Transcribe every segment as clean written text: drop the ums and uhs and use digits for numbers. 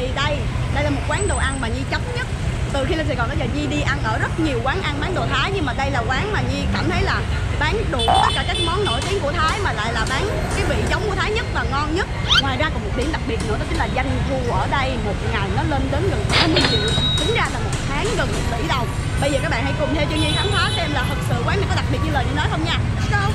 Thì đây là một quán đồ ăn mà Nhi chấm nhất. Từ khi lên Sài Gòn tới giờ Nhi đi ăn ở rất nhiều quán ăn bán đồ Thái, nhưng mà đây là quán mà Nhi cảm thấy là bán đủ tất cả các món nổi tiếng của Thái, mà lại là bán cái vị giống của Thái nhất và ngon nhất. Ngoài ra còn một điểm đặc biệt nữa, đó chính là doanh thu ở đây một ngày nó lên đến gần 20 triệu, tính ra là một tháng gần 1 tỷ đồng. Bây giờ các bạn hãy cùng theo chân Nhi khám phá xem là thật sự quán này có đặc biệt như lời Nhi nói không nha. Let's go.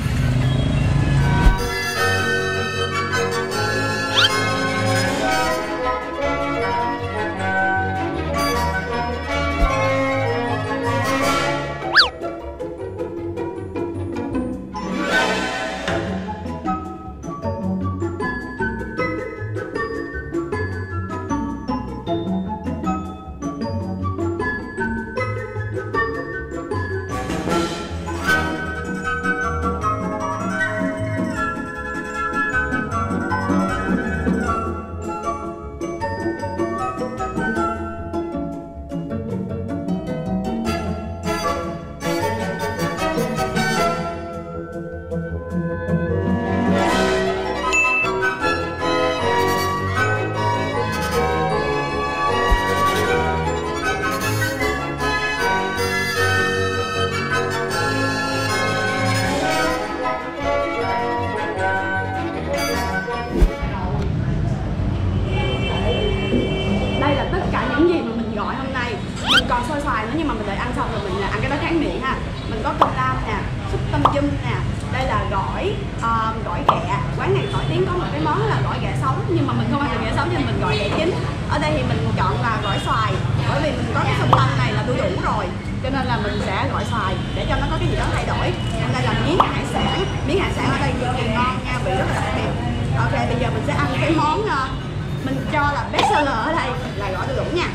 Còn xôi xoài nữa, nhưng mà mình đợi ăn xong rồi mình ăn cái đó kháng miệng ha. Mình có cơm lam nè, súp tôm dum nè, đây là gỏi ghẹ. Quán này nổi tiếng có một cái món là gỏi ghẹ sống, nhưng mà mình không ăn được ghẹ sống nên mình gọi ghẹ chín. Ở đây thì mình chọn là gỏi xoài, bởi vì mình có cái sông tăm này là đu đủ rồi, cho nên là mình sẽ gọi xoài để cho nó có cái gì đó thay đổi. Còn đây là miếng hải sản ở đây cực kỳ ngon nha, vị rất là đặc biệt. Ok, bây giờ mình sẽ ăn cái món mình cho là best seller ở đây là gỏi đu đủ nha.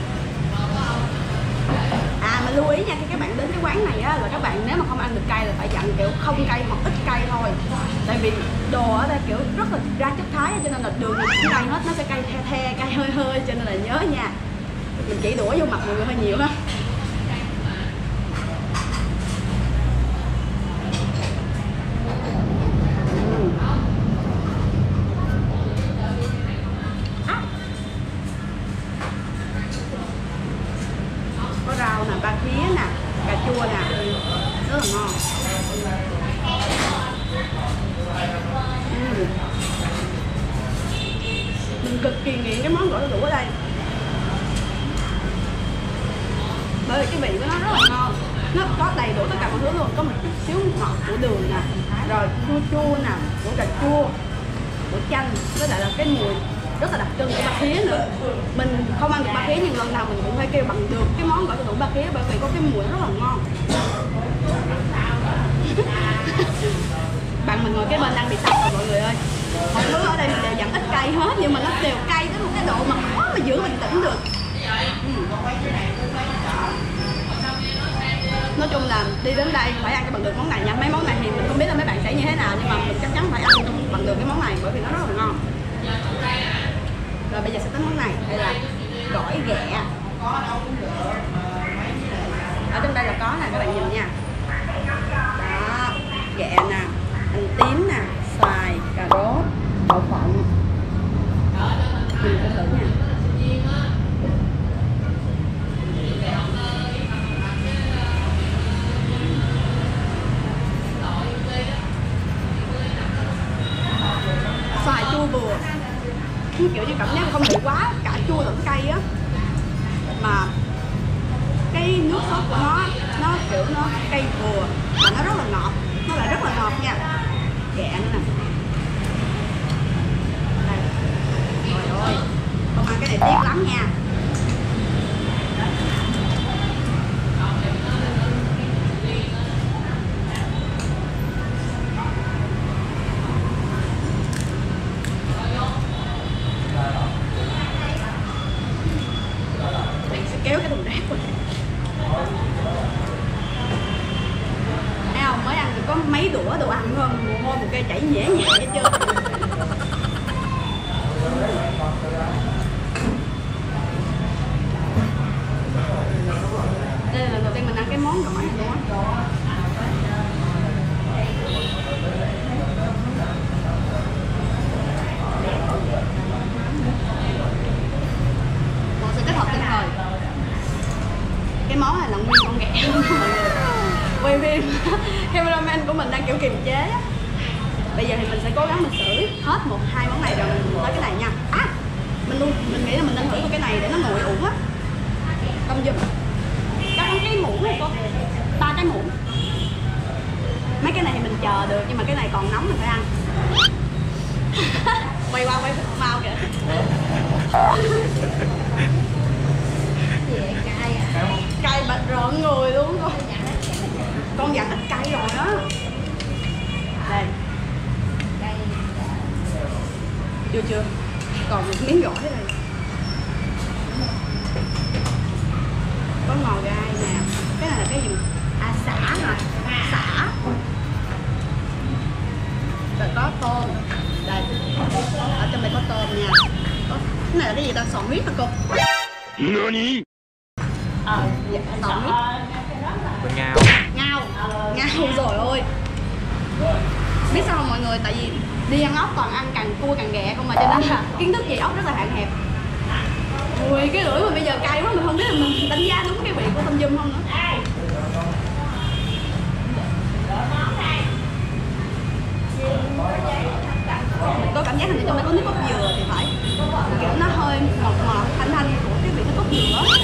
Mà lưu ý nha, khi các bạn đến cái quán này á, là các bạn nếu mà không ăn được cay là phải dặn kiểu không cay hoặc ít cay thôi. Tại vì đồ ở đây kiểu rất là ra chất Thái, cho nên là đường nào cũng cay hết, nó sẽ cay the, cay hơi, cho nên là nhớ nha. Mình chỉ đũa vô mặt mọi người hơi nhiều ha. Rau nè, ba khía nè, cà chua nè, rất là ngon. Mình cực kỳ nghiện cái món gỏi đu đủ ở đây, bởi vì cái vị của nó rất là ngon, nó có đầy đủ tất cả mọi thứ luôn. Có một chút xíu ngọt của đường nè, rồi chua nè, của cà chua, của chanh, với lại là cái mùi rất là đặc trưng của ba khía nữa. Mình không ăn được ba khía nhưng lần nào mình cũng phải kêu bằng được cái món gỏi đu đủ ba khía, bởi vì có cái mùi rất là ngon. Bạn mình ngồi cái bên đang bị sặc rồi mọi người ơi. Mọi thứ ở đây mình đều dặn ít cay hết, nhưng mà nó đều cay tới một cái độ mà khó mà giữ bình tĩnh được. Nói chung là đi đến đây phải ăn cho bằng được món này nha. Mấy món này thì mình không biết là mấy bạn sẽ như thế nào, nhưng mà mình chắc chắn phải ăn bằng được cái món này bởi vì nó rất là ngon. Rồi bây giờ sẽ tới món này, đây là gỏi ghẹ. Ở trong đây là có nè, các bạn nhìn nha. Đó, ghẹ nè, hành tím nè, xoài, cà rốt, đậu phộng. Mình sẽ thử nha. Xoài chua vừa, kiểu như cảm giác không bị quá cả chua lẫn cay á, mà cái nước sốt của nó kiểu nó cay vừa mà nó rất là ngọt, nó lại rất là ngọt nha. Ghẹ nữa nè. Đây. Trời ơi, không ăn cái này tiếc lắm nha. Kéo cái thùng rác của này. Thấy không? Mới ăn được có mấy đũa đồ ăn không? Mồ hôi một cây chảy nhễ nhẹ hết trơn. Đây là lần đầu tiên mình ăn cái món gỏi này luôn á. quay phim cameraman của mình đang kiểu kiềm chế á. Bây giờ thì mình sẽ cố gắng mình xử hết 1-2 món này rồi mình tới cái này nha. Mình nghĩ là mình nên thử cái này để nó nguội ủ á. Tôm dùm các món cái muỗng này cô, 3 cái muỗng. Mấy cái này thì mình chờ được nhưng mà cái này còn nóng mình phải ăn. Quay qua quay mau kìa. Cay bạch rợn người luôn con. Con dặn ít cay rồi đó. Đây. Chưa còn một miếng gỏi đây. Có ngò gai nè. Cái này là cái gì? Sả hả? Sả. Rồi có tôm. Đây. Ở trong đây có tôm nha. Cái này là cái gì ta? Sò huyết hả cô? Nani? Dạ, sò huyết. Con ngao. Ngao rồi ơi. Biết sao không mọi người? Tại vì đi ăn ốc toàn ăn càng cua càng ghẹ không mà, cho nên là kiến thức về ốc rất là hạn hẹp. Ui, cái lưỡi mà bây giờ cay quá, mình không biết là mình đánh giá đúng cái vị của tôm dum không nữa. Tôi cảm giác hình như trong đây có nước cốt dừa thì phải, kiểu nó hơi ngọt thanh của cái vị nước cốt dừa.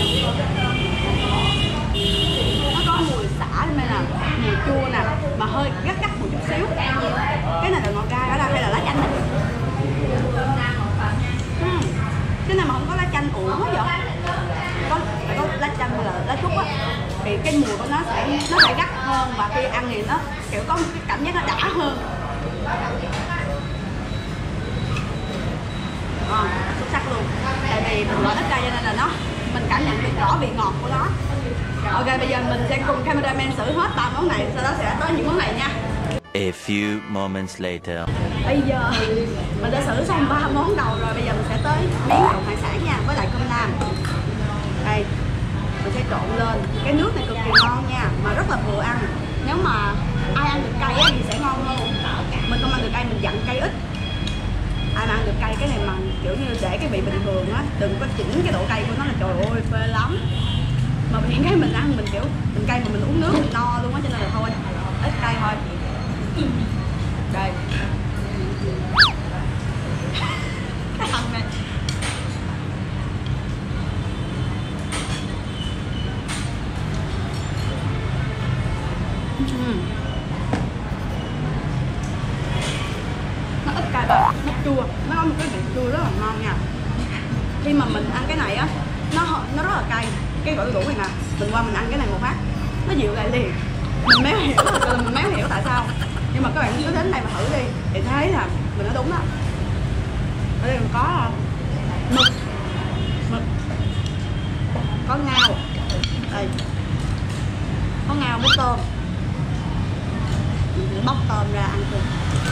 Nó có mùi xả nên là mùi chua nè, mà hơi gắt một chút xíu. Cái này là ngò gai ở đây hay là lá chanh này? Cái này mà không có lá chanh uổng quá vậy? Phải có lá chanh hay là lá trúc á thì cái mùi của nó sẽ gắt hơn, và khi ăn thì nó kiểu có một cái cảm giác nó đã hơn. Xuất sắc luôn. Tại vì mình gọi ít cay cho nên là mình cảm nhận được rõ vị ngọt của nó. Ok, bây giờ mình sẽ cùng cameraman xử hết 3 món này, sau đó sẽ tới những món này nha. A few moments later. Bây giờ mình đã xử xong 3 món đầu rồi, bây giờ mình sẽ tới miếng đậu hải sản nha, với lại cơm lam. Đây, mình sẽ trộn lên. Cái nước này cực kỳ ngon nha, mà rất là vừa ăn. Nếu mà ai ăn được cay thì sẽ ngon hơn. Mình không ăn được cay, mình dặn cay ít. Ai mà ăn được cay cái này mà kiểu như để cái vị bình thường á, đừng có chỉnh cái độ cay của nó là trời ơi phê lắm. Mà hiện cái mình ăn mình kiểu mình cay mà mình uống nước mình no luôn á, cho nên là thôi ít cay thôi. Đây. Cái thằng này. Nó ít cay và nó chua, nó có một cái vị chua rất là ngon nha. Khi mà mình ăn cái này á, nó rất là cay. Cái gỏi gũ này nè, mình qua mình ăn cái này một phát nó dịu lại liền. Mình méo hiểu tại sao, nhưng mà các bạn cứ đến đây mà thử đi thì thấy là mình nói đúng đó. Ở đây mình có mực, có ngao, đây có ngao với tôm. Mình sẽ bóc tôm ra ăn cùng.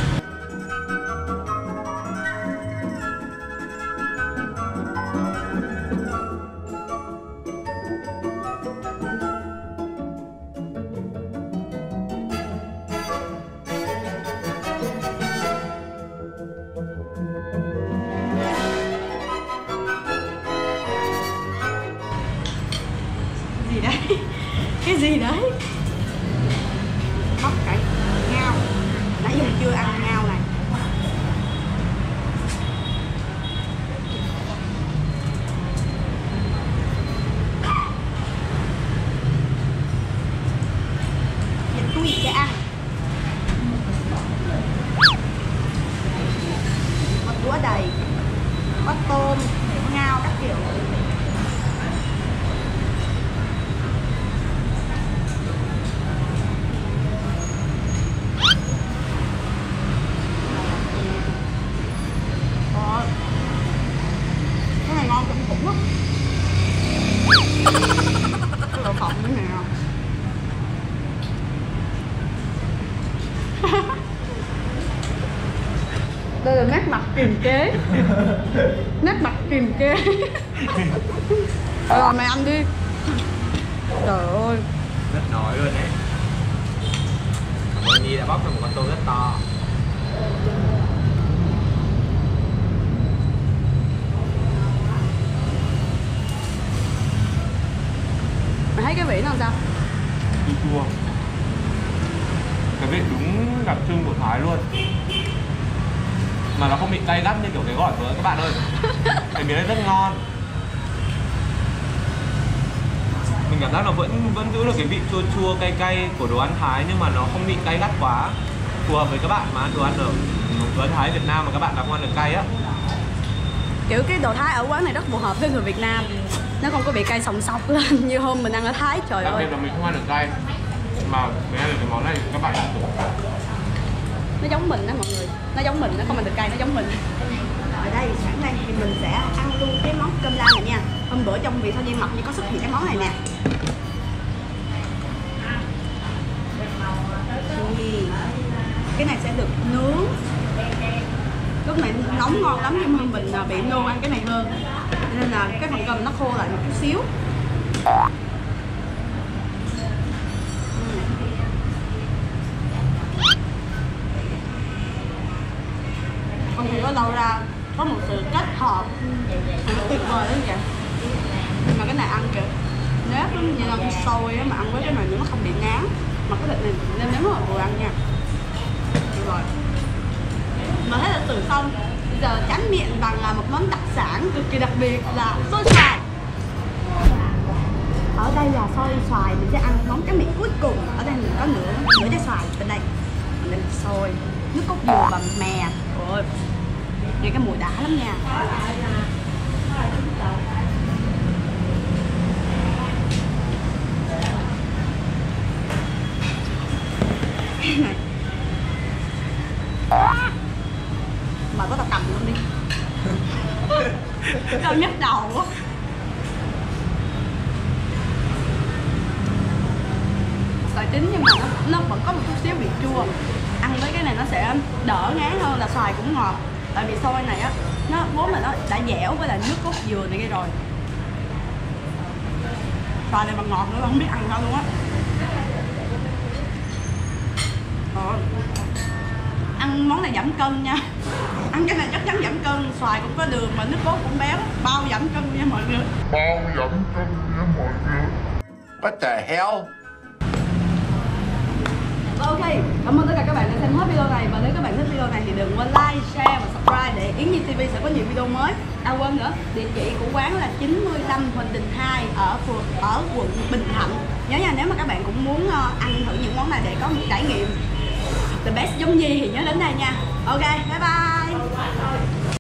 Cái gì đấy? Bóc cái ngao. Nãy giờ chưa ăn ngao này. Dịch túi sẽ ăn. Một đũa đầy. Có tôm, có ngao các kiểu. Đây là nét mặt kiềm chế. Nét mặt kiềm chế. Rồi mày ăn đi. Trời ơi, Rất nổi luôn đấy. Cảm ơn Nhi đã bóc ra một con tôm rất to. mày thấy cái vị nó làm sao? Chua chua. cái vị đúng đặc trưng của Thái luôn. Mà nó không bị cay gắt như kiểu cái gỏi vừa các bạn ơi. Cái miếng này rất ngon. Mình cảm giác nó vẫn giữ được cái vị chua chua cay cay của đồ ăn Thái, nhưng mà nó không bị cay gắt quá, phù hợp với các bạn mà ăn đồ ăn Thái Việt Nam mà các bạn đã không ăn được cay á. Kiểu cái đồ Thái ở quán này rất phù hợp với người Việt Nam, nó không có bị cay sòng sọc lên như hôm mình ăn ở Thái. Trời Đặc ơi, biệt là mình không ăn được cay, mà mình ăn được cái món này các bạn ăn được. nó giống mình đó mọi người, nó giống mình, nó không ăn được cay, nó giống mình. Ở đây sáng nay thì mình sẽ ăn luôn cái món cơm lam này nha. Hôm bữa trong Vị Tho Nhiên Mập như có xuất hiện cái món này nè. Cái này sẽ được nướng, lúc này nóng ngon lắm, nhưng mà mình bị nôn ăn cái này hơn, nên là cái phần cơm nó khô lại một chút xíu. Không thì có đâu ra có một sự kết hợp tuyệt vời lắm vậy. Mà cái này ăn kiểu nếp lắm, như là con xôi á, mà ăn với cái này nó không bị ngán, mà cái thịt này nêm nếm rất là vừa ăn nha. Được rồi, mà thấy là từ xong bây giờ tráng miệng bằng là một món đặc sản cực kỳ đặc biệt là xôi xoài. Ở đây là xôi xoài, mình sẽ ăn món tráng miệng cuối cùng. Ở đây mình có nửa trái xoài, bên đây mình đem xôi, nước cốt dừa và mè. Ôi, nghe cái mùi đã lắm nha. Này, mà có tao cầm luôn đi. Tao nhức đầu quá. Xoài chín nhưng mà nó vẫn có một chút xíu vị chua. Ăn với cái này nó sẽ đỡ ngán hơn là xoài cũng ngọt. Tại vì xôi này á, nó vốn là nó đã dẻo với lại nước cốt dừa này kia rồi. Xoài này mà ngọt nữa không biết ăn sao luôn á. Ăn món này giảm cân nha. Ăn cái này chắc chắn giảm cân. Xoài cũng có đường mà nước cốt cũng béo, bao giảm cân nha mọi người. Bao giảm cân nha mọi người. What the hell? Ok, cảm ơn tất cả các bạn đã xem hết video này. Và nếu các bạn thích video này thì đừng quên like, share và subscribe để Yến Nhi TV sẽ có nhiều video mới. À quên nữa, địa chỉ của quán là 95 Huỳnh Đình 2 ở quận Bình Thạnh. Nhớ nha, nếu mà các bạn cũng muốn ăn thử những món này để có một trải nghiệm the best giống Nhi thì nhớ đến đây nha. Ok, bye bye.